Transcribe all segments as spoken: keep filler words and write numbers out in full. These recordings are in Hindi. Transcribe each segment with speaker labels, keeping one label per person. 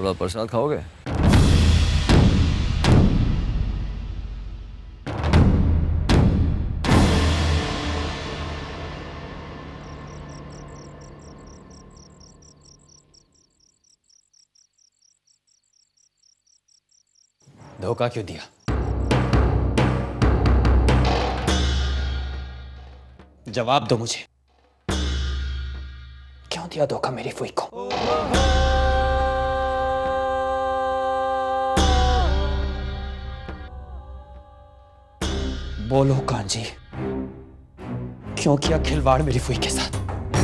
Speaker 1: थोड़ा प्रसाद खाओगे?
Speaker 2: धोखा क्यों दिया? जवाब दो मुझे, क्यों दिया धोखा मेरी फुई को? बोलो कांजी, क्यों किया खिलवाड़ मेरी फुई के साथ?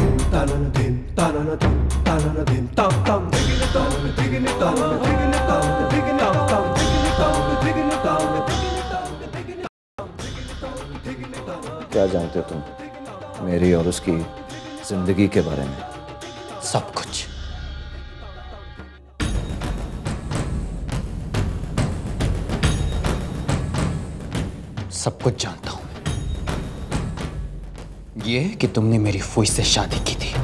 Speaker 1: क्या जानते हो तुम मेरी और उसकी जिंदगी के बारे में?
Speaker 2: सब कुछ। सब कुछ जानता हूं। ये कि तुमने मेरी फुई से शादी की थी,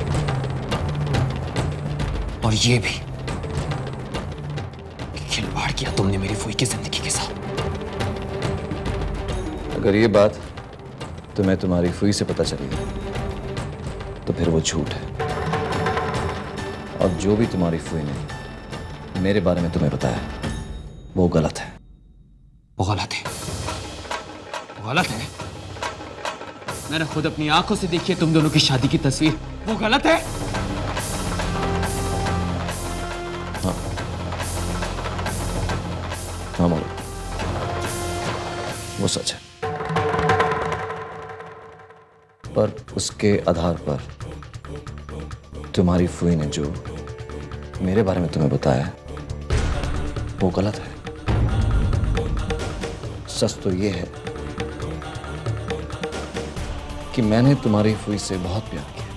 Speaker 2: और ये भी कि खिलवाड़ किया तुमने मेरी फुई की जिंदगी के साथ।
Speaker 1: अगर ये बात तुम्हें तुम्हारी फुई से पता चली तो फिर वो झूठ है, और जो भी तुम्हारी फुई ने मेरे बारे में तुम्हें बताया वो गलत है।
Speaker 2: वो गलत है, वो गलत है। मैंने खुद अपनी आंखों से देखी है तुम दोनों की शादी की तस्वीर। वो गलत है।
Speaker 1: हाँ हाँ मौलिक, वो सच है, पर उसके आधार पर तुम्हारी फुई ने जो मेरे बारे में तुम्हें बताया वो गलत है। सच तो ये है कि मैंने तुम्हारी फुई से बहुत प्यार किया,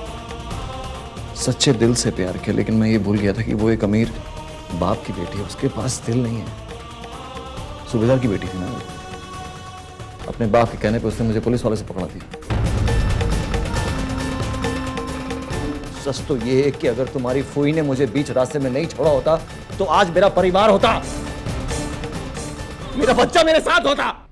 Speaker 1: सच्चे दिल से प्यार किया, लेकिन मैं ये भूल गया था कि वो एक अमीर बाप की बेटी है, उसके पास दिल नहीं है। सूबेदार की बेटी थी ना, अपने बाप के कहने पे उसने मुझे पुलिस वाले से पकड़ा दिया। सच तो ये है कि अगर तुम्हारी फुई ने मुझे बीच रास्ते में नहीं छोड़ा होता तो आज मेरा परिवार होता, मेरा बच्चा मेरे साथ होता।